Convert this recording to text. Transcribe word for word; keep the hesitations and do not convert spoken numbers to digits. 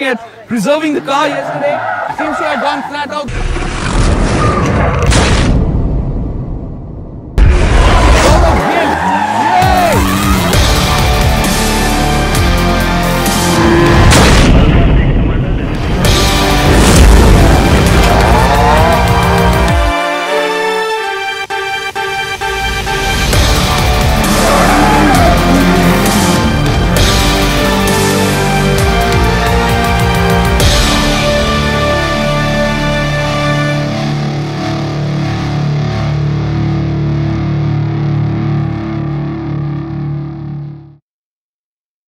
at preserving the car yesterday. Seems to have gone flat out.